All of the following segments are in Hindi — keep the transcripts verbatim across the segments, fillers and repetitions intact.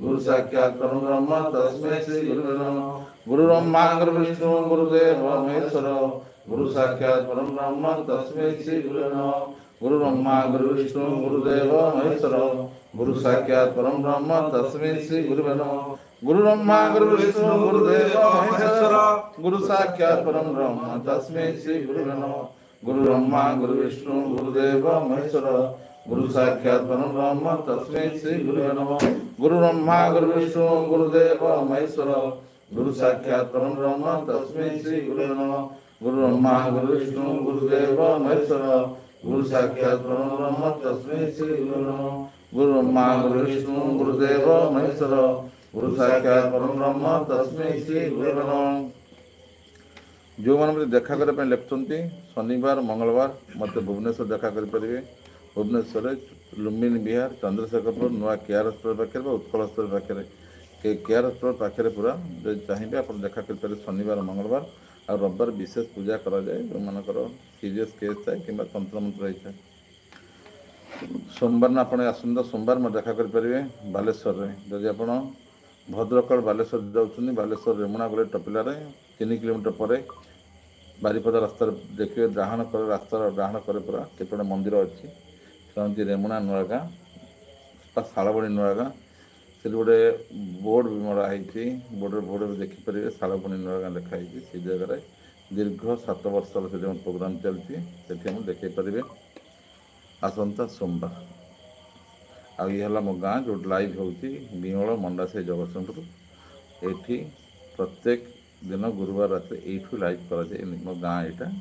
गुरु साक्षात् परम ब्रह्म तस्मै श्री गुरुवे नमः। गुरु ब्रह्मा गुरु विष्णु गुरुदेव महेश्वर गुरु साक्षात् परम ब्रह्म तस्मै श्री गुरुवे नमः। गुरु ब्रह्मा गुरु विष्णु गुरुदेव महेश्वर गुरु साक्षात् परम ब्रह्म तस्मै श्री गुरुवे नमः। गुरु ब्रह्मा गुरु विष्णु गुरुदेव महेश्वर गुरु साक्षात् परम ब्रह्म तस्मै श्री गुरुवे नमः। गुरु ब्रह्मा गुरु विष्णु गुरुदेव महेश्वर गुरु साक्षात् परम ब्रह्म तस्मै श्री गुरुवे नमः। गुरु ब्रह्मा गुरु विष्णु गुरुदेव महेश्वर गुरु साक्षात् परम ब्रह्म तस्मै श्री गुरुवे नमः। गुरु ब्रह्मा गुरु विष्णु गुरुदेव महेश्वर गुरु साक्षात् परम ब्रह्म तस्मै श्री गुरुवे नमः। गुरु ब्रह्मा गुरु विष्णु गुरुदेव महेश्वर गुरु साक्षात् परम ब्रह्म तस्मै श्री गुरुवे नमः। जो मैंने देखा करने लिखुंट शनिवार मंगलवार मत भुवनेश्वर देखा करें। भुवनेश्वर लुम्बिनी विहार चंद्रशेखरपुर नुआ केआर हस्पिटाल पाखे उत्कल हस्पिटाल पाखे केआर हस्पिटाल पाखे पूरा जो चाहिए आप देखा करें शनिवार मंगलवार आ रविवार विशेष पूजा कराए जो मानकर सीरीयस केस थाए कि तंत्र मंत्र होता है। सोमवार ना आप आसंता सोमवार मैं देखा करें बालेश्वर में जदि आप भद्रक बालेश्वर जाऊँ बालेश्वर रेमुणा गले टपिलार तीन किलोमीटर पर बारिपदा रास्ता देखिए डाहाण कर रास्तार डाहाण कर पूरा केतोटा मंदिर अच्छी से रेमुणा नुआ गाँ शालबणी नुआ गाँ से गोटे बोर्ड भी मराही बोर्ड बोर्ड भी देखिपारे शालबणी नुआ गाँ लिखाई से जगह दीर्घ सात वर्ष से प्रोग्राम चलती से देखे पारे आसंता सोमवार आ ये मो गाँ जो लाइव होती बिंगल मंडासे जगतसिंहपुर एठी प्रत्येक दिन गुरुवार रात यू लाइव कराए मो गाँ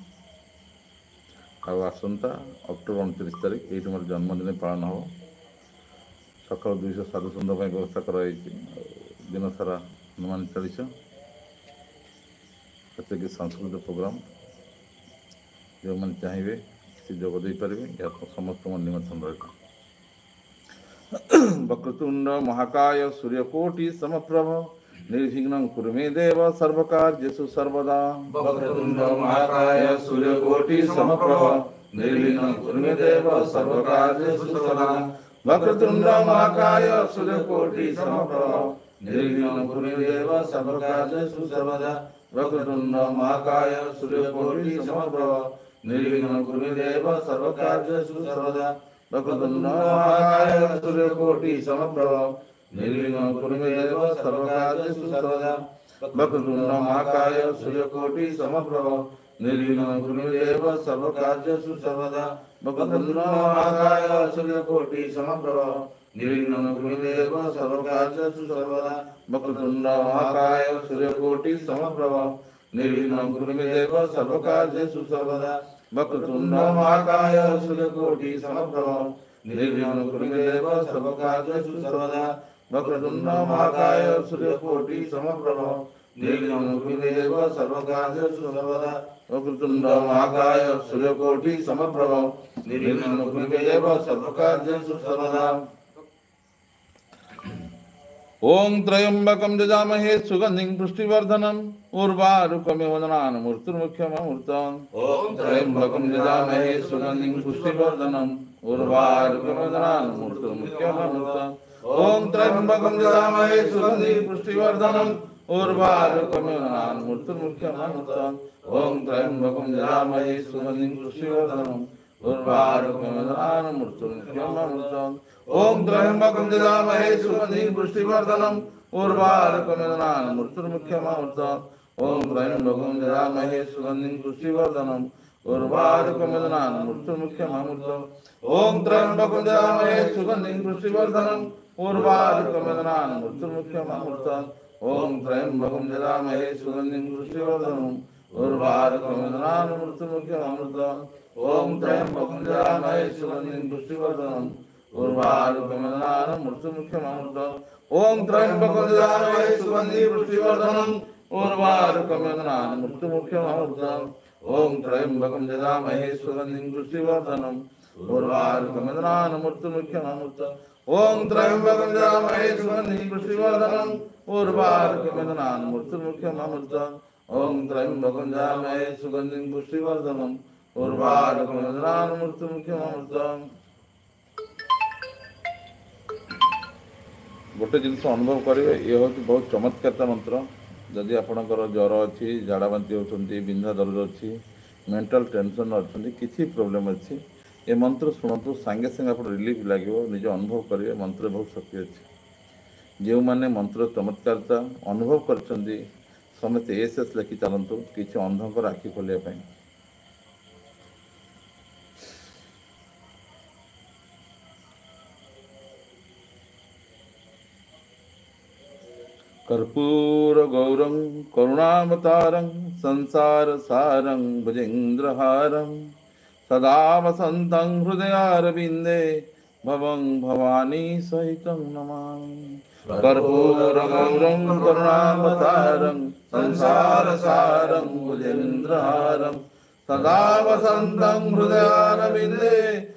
यहाँ आसंता अक्टोबर उनतीस तारीख ये मोर जन्मदिन पालन हो सकाल दुईश साधु सन्त व्यवस्था कराई दिन सारा हनुमान चालीसा प्रत्येक सांस्कृतिक प्रोग्राम जो मैंने चाहिए से जोगदे पारे या समस्त निमंत्रण रहा। वक्रतुंड महाकाय सूर्यकोटि समप्रभ निर्विघ्नं कुरु मे देव सर्वकार्येषु सर्वदा। वक्रतुंड महाकाय सूर्यकोटि समप्रभ निर्विघ्नं कुरु मे देव सर्वकार्येषु सर्वदा। वक्रतुंड महाकाय सूर्यकोटि समप्रभ निर्विघ्नं कुरु मे देव सर्वकार्येषु सर्वदा। वक्रतुंड महाकाय सूर्यकोटि समप्रभ निर्विघ्नं कुरु मे देव सर्वकार्येषु सर्वदा। वक्रतुंड महाकाय सूर्यकोटि समप्रभ निर्विघ्नं कुरु मे देव सर्वकार्येषु सर्वदा। वक्रतुंड महाकाय सूर्यकोटि समप्रभ निर्विघ्नं कुरु मे देव सर्वकार्येषु सर्वदा। वक्रतुंड महाकाय सूर्यकोटि समप्रभ निर्विघ्नं कुरु मे देव सर्वकार्येषु सर्वदा। वक्रतुंड महाकाय सूर्यकोटि समप्रभ निर्विघ्नं कुरु मे देव सर्वकार्येषु सर्वदा। वक्रतुंड महाकाय सूर्यकोटि समप्रभ निर्विघ्नं कुरु मे देव सर्वकार्येषु सर्वदा। वक्रतुंड महाकाय सूर्यकोटि समप्रभ निर्विघ्नं कुरु मे देव सर्वकार्येषु सर्वदा। वक्रतुंड महाकाय सूर्यकोटि समप्रभ निर्विघ्नं कुरु मे देव सर्वकार्येषु सर्वदा। ओं त्र्यंबकं यजामहे सुगंधिं पुष्टिवर्धनम् उर्वारुकमिव वदनान्मूर्तिर्मुख्यमूर्तम्। ओम त्र्यंबकं यजामहे सुगंधिं पुष्टिवर्धनम् उर्वारुकमिव वदनान्मूर्तिर्मुख्यमूर्तम्। ओं त्र्यंबकं यजामहे सुगंधिं पुष्टिवर्धनम् उर्वारुकमिव वदनान्मूर्तिर्मुख्यमूर्तम्। ओं त्र्यंबकं यजामहे सुगंधिं पुष्टिवर्धनम् उर्वारुकमिव वदनान्मूर्तिर्मुख्यमूर्तम्। ओं त्र्यंबकं यजामहे सुगंधिं पुष्टिवर्धनम् उर्वारुकमिव वदनान्मूर्तिर्मुख्यमूर्तम्। ओं त्र्यंबकं यजामहे सुगंधिं पुष्टिवर्धनम् उर्वारुकमिव वदनान्मूर्तिर्मुख्यमूर्तम्। ओं त्र्यंबकं यजामहे सुगंधिं पुष्टिवर्धनम् उर्वारुकमिव वदनान्मूर्तिर्मुख्यमूर्तम्। ओं त्र्यंबकं यजामहे सुगंधिं पुष्टिवर्धनम् उर्वारुकमिव वदनान्मूर्तिर्मुख्यमूर्तम्। ओं त्र्यंबकं यजामहे सुगंधिं पुष्टिवर्धनम् उर्वारुकमिव वदनान्मूर्तिर्मुख्यमूर्तम्। ओं त्र्यंबकं यजामहे सुगंधिं पुष्टिवर्धनम् उर्वारुकमिव वदनान्मूर्तिर्मुख्यमूर्तम्। ओं त्र्यंबकं यजामहे सुगंधिं पुष्टिवर्धनम् उर्वारुकमिव वदनान्मूर्तिर्मुख्यमूर्तम्। ओं त्र्यंबकं यजामहे सुगंधिं पुष्टिवर्धनम् उर्वारुकमिव वदनान्मूर्तिर्मुख्यमूर्तम्। ओं त्र्यंबकं यजामहे सुगंधिं पुष्टिवर्धनम् उर्वारुकमिव वदनान्मूर्तिर्मुख्यमूर्तम्। गोटे जिनस अनुभव करेंगे ये हूँ बहुत चमत्कार मंत्र जदि आपणकर ज्वर अच्छी झाड़ा बांती होती बिंधा दर्द अच्छी मेंटल टेंशन अच्छी किसी प्रोब्लेम अच्छी ये मंत्र शुणु सांगे सांगे आप रिलीफ लगे निज अनुभव करेंगे मंत्र बहुत शक्ति अच्छी जो मैंने मंत्र चमत्कारता अनुभव कर समस्ते एस एस लिखि चलतु किसी अंधकर आखि खोलिया कर्पूर गौरं करुणावतारं संसार सारं भुजेन्द्रहारं सदा वसन्तं हृदयारविन्दे भवं भवानी सहितं नमामि। कर्पूर गौरं करुणावतारं संसार सारं भुजेन्द्रहारं सदा वसन्तं हृदयारविन्दे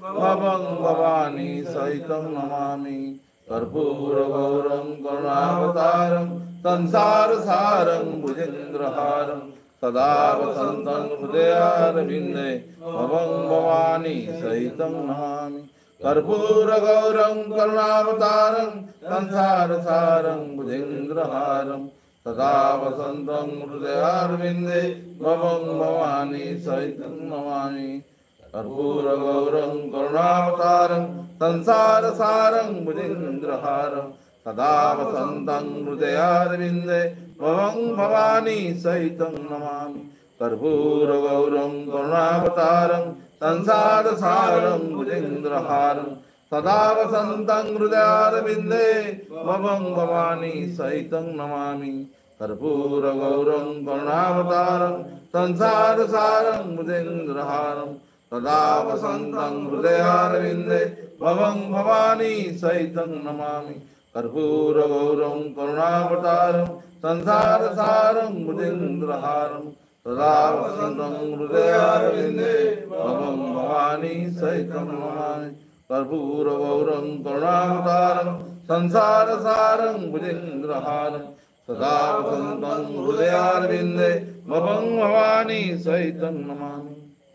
भवं भवानी सहितं नमामि। कर्पूर गौरं करुणावतारं संसार सारं भुजेन्द्रहारं सदा वसन्तं हृदयारविन्दे भवं भवानी सहितं नमामि। कर्पूर गौरं करुणावतारं संसार सारं भुजेन्द्रहारं सदा वसन्तं हृदयारविन्दे भवं भवानी सहितं नमामि। कर्पूर गौरं करुणावतारं संसार सारं भुजेन्द्रहारं सदा वसन्तं हृदयारविन्दे भवं भवानी सहितं नमामि। कर्पूर गौरं करुणावतारं संसार सारं भुजेन्द्रहारं सदा वसन्तं हृदयारविन्दे भवं भवानी सहितं नमामि। कर्पूर गौरं करुणावतारं संसार सारं भुजेन्द्रहारं सदा वसन्तं हृदयारविन्दे भवं भवानी सहितं नमामि। कर्पूर गौरं करुणावतारं संसार सारं भुजेन्द्रहारं सदा वसन्तं हृदयारविन्दे भवं भवानी सहितं नमामि। कर्पूर गौरं करुणावतारं संसार सारं भुजेन्द्रहारं सदा वसन्तं हृदयारविन्दे भवं भवानी सहितं नमामि।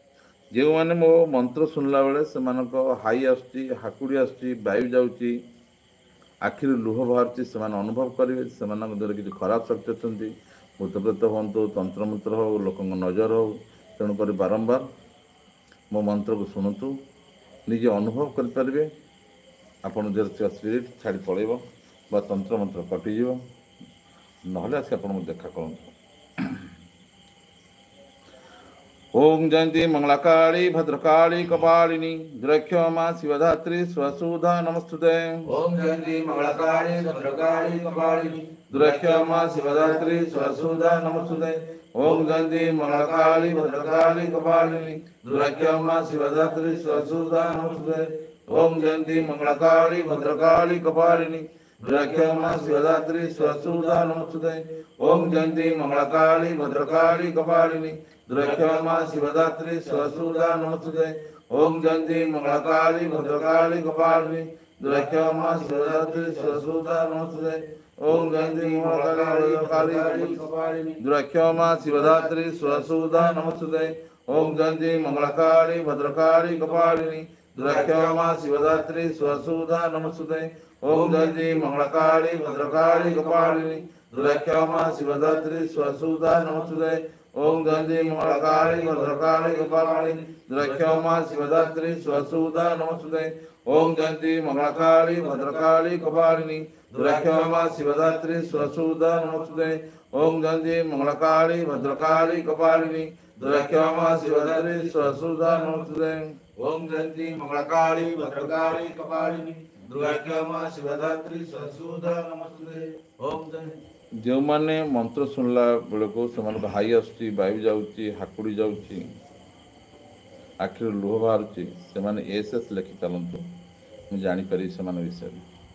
जो मैंने मो मंत्र शुणला बेले से हाई आकुड़ी आयु जाऊँगी आखिर लुह बाहर से अनुभव करेंगे से द्वारा किसी खराब शक्ति अच्छी भूतप्रेत हूँ तंत्रमंत्र हो लोक नजर हो तेणुक बारंबार मो मंत्र को शुणुतु निजे अनुभव करें आपन देर स्पिरिट छाड़ी पड़ेब बा तंत्र मंत्र कटिज ना आस देखा करूँ। ओम जयंती मंगलाकाली भद्रकाली कपालिनी दुर्क्षमा शिवधात्री स्वसुधा नमस्तुते। ओम जयंती मंगलाकाली भद्रकाली कपालिनी दुर्क्षमा शिवधात्री स्वसुधा नमस्तुते। ओम जयंती मंगलाकाली भद्रकाली कपालिनी दुर्क्षमा शिवधात्री स्वसुधा नमस्तुते। ओम जयंती मंगलाकाली भद्रकाली कपालिनी दुर्क्षमा शिवधात्री स्वसुधा नमस्तुते। ओम जयंती मंगलाकाली भद्रकाली कपालिनी दुर्क्षमा शिवधात्री स्वसुधा नमस्तुते। ओम जयंती मंगलाकाली भद्रकाली कपालिनी दुर्क्षमा शिवधात्री स्वसुधा नमस्तुते। ओम जयंती मंगलाकाली कपालिनी दुर्क्षमा शिवधात्री स्वसुधा नमस्तुते। ओम जयंती मंगलाकाली भद्रकाली कपालिनी दुर्क्षमा शिवधात्री स्वसुधा नमस्तुते। ओम जयंती मंगलाकाली भद्रकाली कपालिनी दुर्क्षमा शिवधात्री स्वसुधा नमस्तुते। ओम जयंती मंगलाकाली भद्रकाली कपालिनी दुर्क्षमा शिवधात्री स्वसुधा नमस्तुते। ओम जयंती मंगलाकाली भद्रकाली कपालिनी दुर्क्षमा शिवधात्री स्वसुधा नमस्तुते। ओम जयंती मंगलाकाली भद्रकाली कपालिनी दुर्क्षमा शिवधात्री स्वसुधा नमस्तुते। ओम जयंती मंगलाकाली भद्रकाली कपालिनी दुर्क्षमा शिवधात्री स्वसुधा नमस्तुते। ओम जयंती जो मैंने मंत्र शुणला बेले को से हाई आसुची वायु जाऊँगी हाकुड़ी जाऊँगी आखिर लुह बाहर से एस एस लिखि चलतु मुझे जानीपारि से विषय।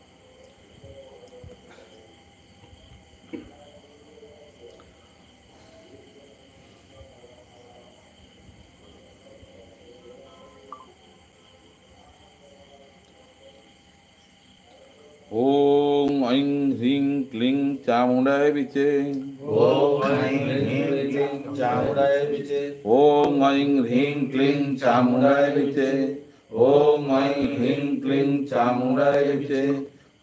ओम ऐं ह्रीं क्लीं चामुंडाय विचे। ओम ऐं ह्रीं क्लीं चामुंडाय विचे। ओम ऐं ह्रीं क्लीं चामुंडाय विचे। ओम ऐं ह्रीं क्लीं चामुंडाय विचे।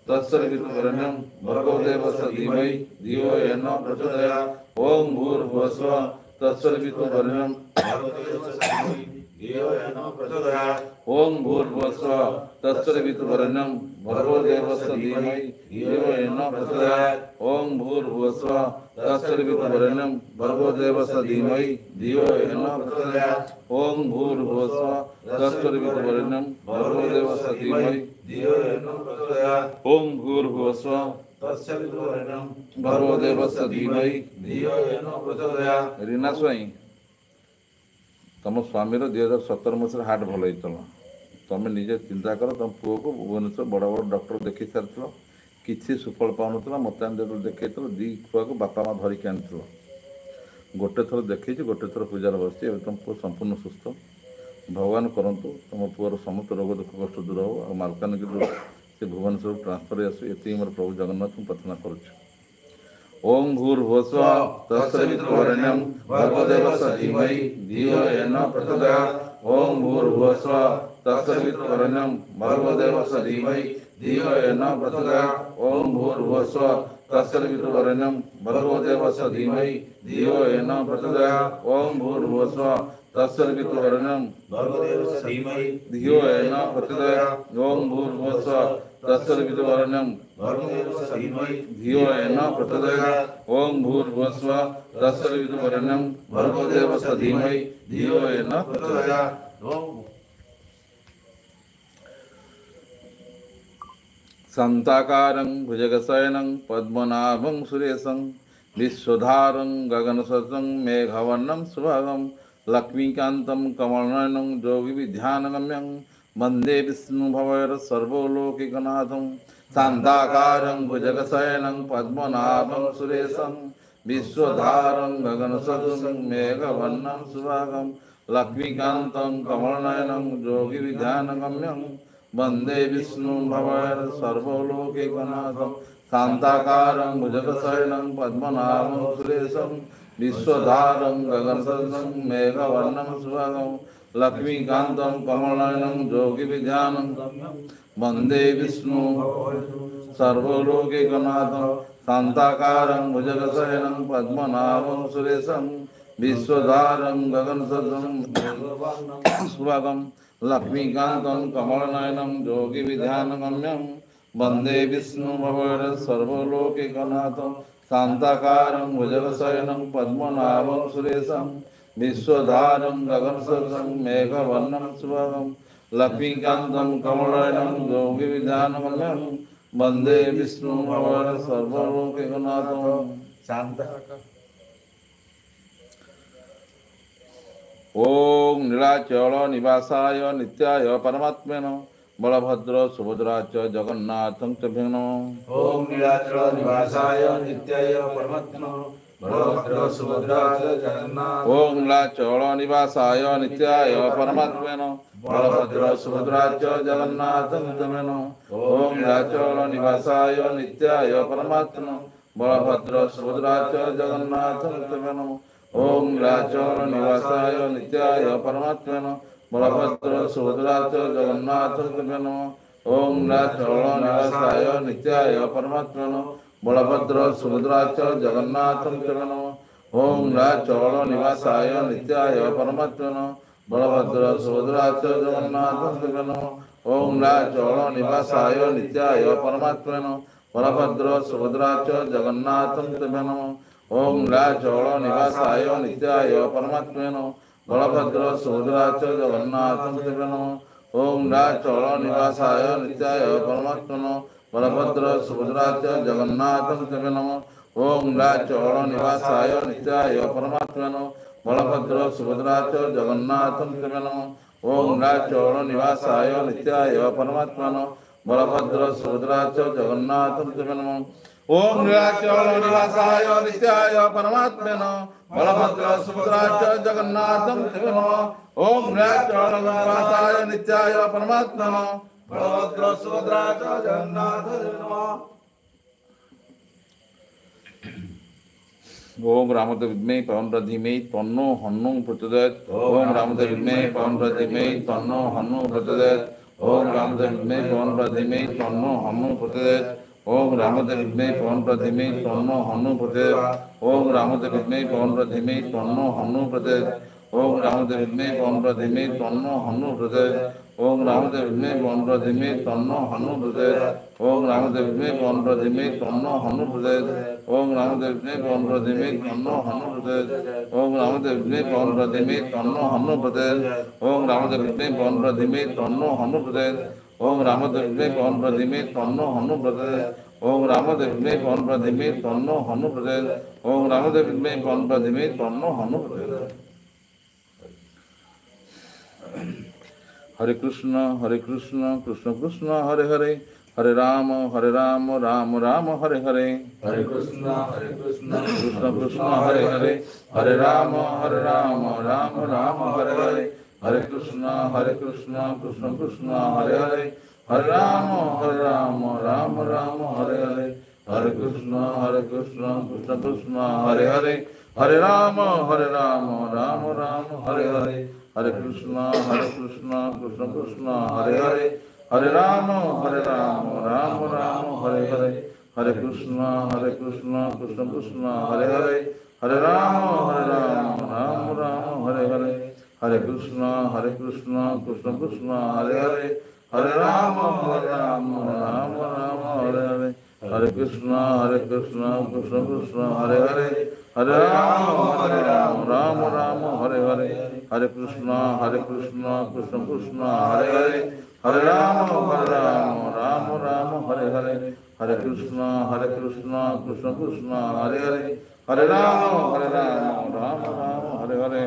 तत्सवितुर्वरेण्यं भर्गो देवस्य धीमहि धियो यो न प्रचोदयात्। ओम भूर्भुवः स्वः तत्सवितुर्वरेण्यं ओम भूर्भुवः स्वः तत्सवितुर्वरेण्यं भर्गो देवस्य धीमहि धियो यो न प्रचोदयात्। ओम भूर्भुवः स्वः तत्सवितुर्वरेण्यं भर्गो देवस्य धीमहि धियो यो न प्रचोदयात्। ओम भूर्भुवः स्वः तत्सवितुर्वरेण्यं भर्गो देवस्य धीमहि धियो यो न प्रचोदयात्। ओम भूर्भुवः स्वः तत्सवितुर्वरेण्यं भर्गो देवस्य धीमहि धियो यो न प्रचोदयात्। रीना स्वाई तुम स्वामी दुई हजार सतर मसीह हार्ट भल होता तुम निजे चिंता कर तुम पुओ को भुवनेश्वर बड़ बड़ डॉक्टर देखी सारी किसी सुफल पाऊन मत जो देखे दी छुआ को बापा माँ धरिकी आनी गोटे थर देखी गोटे थर पूजार बसी तुम पुओ संपूर्ण सुस्थ भगवान करंतु तुम पुअर समस्त रोग दुख कष्ट दूर हो और मालकानगिरी से भुवनेश्वर ट्रांसफर आसू ये मोर प्रभु जगन्नाथ प्रार्थना करुच्छे। ओम भूर्भुवः स्वः तत्सवितुर्वरेण्यं भर्गो देवस्य धीमहि धियो यो न प्रचोदयात्। ओम भूर्भुवः स्वः तत्सवितुर्वरेण्यं भर्गो देवस्य धीमहि धियो यो न प्रचोदयात्। ओम भूर्भुवः स्वः तत्सवितुर्वरेण्यं भर्गो देवस्य धीमहि धियो यो न प्रचोदयात्। ओम भूर्भुवः स्वः तत्सवितुर्वरेण्यं भर्गो देवस्य धीमहि धियो यो न प्रचोदयात्। ओम भूर्भुवः स्वः तत्सवितुर्वरेण्यं भर्गो देवस्य धीमहि धियो यो न प्रचोदयात्। ओम भूर्भुवः स्वः तत्सवितुर्वरेण्यं भर्गो देवस्य धीमहि धियो यो न प्रचोदयात्। शान्ताकारं भुजगशयनं पद्मनाभं सुरेशं विश्वधारं गगनसदृशं मेघवर्णं सुभगं लक्ष्मीकान्तं कमलनयनं योगिविध्यानगम्यं वन्दे विष्णुभवैर सर्वलोकिकनाथं। शान्ताकारं भुजगशयनं पद्मनाभं सुरेशं विश्वधारं गगनसदृशं मेघवर्णं सुभगं लक्ष्मीकान्तं कमलनयनं योगिविध्यानगम्यं वन्दे विष्णुभवैर सर्वलोकिकनाथं। शान्ताकारं भुजगशयनं पद्मनाभं सुरेशं विश्वधारं गगनसदृशं मेघवर्णं सुभगं लक्ष्मीकान्तं कमलनयनं योगिविध्यानगम्यं वन्दे विष्णु सर्वलोकिकनाथं। शान्ताकारं भुजगशयनं पद्मनाभं सुरेशं विश्वधारं गगनसदृशं सुभगं लक्ष्मीकान्तं कमलनयनं योगिविध्यानगम्यं वन्दे विष्णुभवैर सर्वलोकिकनाथं। शान्ताकारं भुजगशयनं पद्मनाभं सुरेशं विश्वधारं गगनसदृशं मेघवर्णं सुभगं लक्ष्मीकान्तं कमलनयनं योगिविध्यानगम्यं वन्दे विष्णुभवैर सर्वलोकिकनाथं। शान्ताकारं ओम नीलाचल निवासाय नित्याय परमात्मने बलभद्र सुभद्रा च जगन्नाथं च भे नमः। ओम नीलाचल निवासाय नित्याय परमात्मने बलभद्र सुभद्रा च जगन्नाथ। ओम नीलाचल निवासाय नित्याय परमात्मने बलभद्र सुभद्रा च जगन्नाथं च भे नमः। ओम नीलाचल निवासाय नित्याय परमात्मने बलभद्र सुभद्रा च जगन्नाथं च भे नमः। ओम नीलाचल निवासाय नित्याय परमात्मने बलभद्र सुभद्रा च जगन्नाथं च भे नमः। ओम नीलाचल निवासाय नित्याय परमात्मने बलभद्र सुभद्रा च जगन्नाथं च भे नमः। ओम नीलाचल निवासाय नित्याय परमात्मने बलभद्र सुभद्रा च जगन्नाथं च भे नमः। ओम नीलाचल निवासाय नित्याय परमात्मने बलभद्र सुभद्रा च जगन्नाथं च भे नमः। ओम नीलाचल निवासाय नित्याय परमात्मने बलभद्र सुभद्रा च जगन्नाथं च भे नमः। ओम नीलाचल निवासाय नित्याय परमात्मने बलभद्र सुभद्रा च जगन्नाथं च भे नमः। ओम नीलाचल निवासाय नित्याय परमात्मने बलभद्र सुभद्रा च जगन्नाथं च भे नमः। ओम नीलाचल निवासाय नित्याय परमात्मने बलभद्र सुभद्रा च जगन्नाथं च भे नमः। ओम नीलाचल निवासाय नित्याय परमात्मने बलभद्र सुभद्रा च जगन्नाथं च भे नमः। ओम नीलाचल निवासाय नित्याय परमात्मने बलभद्र सुभद्रा च जगन्नाथं च भे नमः। ओम रामदेव विद्महे पवनप्रिय धीमहि तन्नो हनुः प्रचोदयात्। ओम रामदेव विद्महे पवनप्रिय धीमहि तन्नो हनुः प्रचोदयात्। ओम रामदेव विद्महे पवन धीमहि तन्नो हनुः प्रचोदयात्। ओम रामदेव विद्महे पवन धीमहि तन्नो हनुः प्रचोदयात्। ओम रामदेव विद्महे पवन धीमहि तन्नो हनुः प्रचोदयात्। ओम रामदेव विद्महे पवन धीमहि तन्नो हनुः प्रचोदयात्। ओम रामदेव विद्महे पवन धीमहि तन्नो हनुः प्रचोदयात्। ओम रामदेव विद्महे पवन धीमहि तन्नो हनुः प्रचोदयात्। ओम रामदेव विद्महे पवन धीमहि तन्नो हनुः प्रचोदयात्। ओम रामदेव विद्महे पवन धीमहि तन्नो हनुः प्रचोदयात्। ओम रामदेव विद्महे पवन धीमहि तन्नो हनुः प्रचोदयात्। ओम रामदेव विद्महे पवन धीमहि तन्नो हनुः प्रचोदयात्। ओम रामदेव विद्महे पवन धीमहि तन्नो हनुः प्रचोदयात्। ओम रामदेव विद्महे पवन धीमहि तन्नो हनुः प्रचोदयात्। हरे कृष्ण हरे कृष्ण कृष्ण कृष्ण हरे हरे, हरे राम हरे राम राम राम हरे हरे। हरे कृष्ण हरे कृष्ण कृष्ण कृष्ण हरे हरे, हरे राम हरे राम राम राम हरे हरे। हरे कृष्ण हरे कृष्ण कृष्ण कृष्ण हरे हरे, हरे राम हरे राम राम राम हरे हरे। हरे कृष्ण हरे कृष्ण कृष्ण कृष्ण हरे हरे, हरे राम हरे राम राम राम हरे हरे। हरे कृष्ण हरे कृष्ण कृष्ण कृष्ण हरे हरे, हरे राम हरे राम राम राम हरे हरे। हरे कृष्ण हरे कृष्ण कृष्ण कृष्ण हरे हरे, हरे राम हरे राम राम राम हरे हरे। हरे कृष्ण हरे कृष्ण कृष्ण कृष्ण हरे हरे, हरे राम हरे राम राम राम हरे हरे। हरे कृष्ण हरे कृष्ण कृष्ण कृष्ण हरे हरे, हरे राम हरे राम राम राम हरे हरे। हरे कृष्ण हरे कृष्ण कृष्ण कृष्ण हरे हरे, हरे राम हरे राम राम राम हरे हरे। हरे कृष्ण हरे कृष्ण कृष्ण कृष्ण हरे हरे, हरे राम हरे राम राम राम हरे हरे।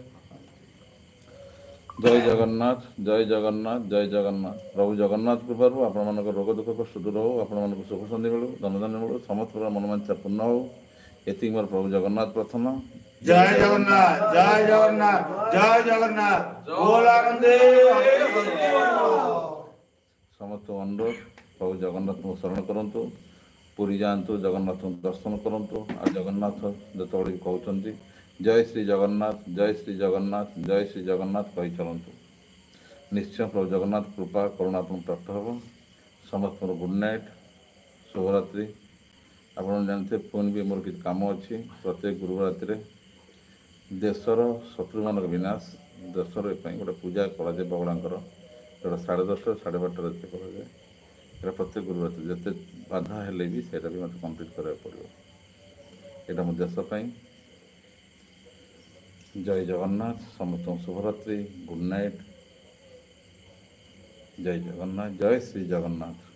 जय जगन्नाथ जय जगन्नाथ जय जगन्नाथ। प्रभु जगन्नाथ कृपारू आपण रोग दुख कष्ट दूर हो, आपण सुख शांति मिलू, धनधान्य मिलू, समस्त मनोवांछा पूर्ण हो। एति मोर प्रभु जगन्नाथ प्रार्थना। जय जगन्नाथ जय जगन्नाथ जय जगन्नाथ बोल आनंदे। समस्त अनुरोध प्रभु जगन्नाथ को शरण करंतु, पुरी जातु जगन्नाथ दर्शन करंतु। आ जगन्नाथ जो कहते जय श्री जगन्नाथ जय श्री जगन्नाथ जय श्री जगन्नाथ कही चलतु, निश्चय प्रभु जगन्नाथ कृपा करुणा आपन प्राप्त हो। समस्त गुड नाइट, शुभरात्रि। आप जानते पुणी भी मोर किसी कम अच्छी प्रत्येक गुरुवार राति देशर शत्रु मान विनाश, देशर गोटे पूजा कराए बगड़ाकर जोटा साढ़े दसटा साढ़े बारटा राति कराए। यहाँ प्रत्येक गुरुवार जिते बाधा हेले भी सेटा भी मतलब कम्प्लीट करा पड़ो। यहाँ मो देशपाई। जय जगन्नाथ, समस्त शुभरात्रि, गुड नाइट। जय जगन्नाथ, जय श्री जगन्नाथ।